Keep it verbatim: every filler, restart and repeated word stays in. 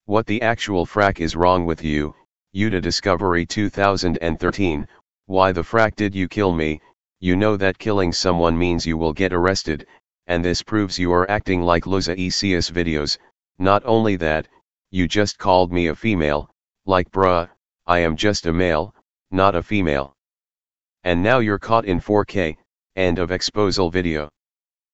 What the actual frack is wrong with you, Yuta Discovery two thousand thirteen, why the frack did you kill me? You know that killing someone means you will get arrested, and this proves you are acting like Loza E C S videos. Not only that, you just called me a female, like bruh, I am just a male, not a female. And now you're caught in four K, end of exposal video.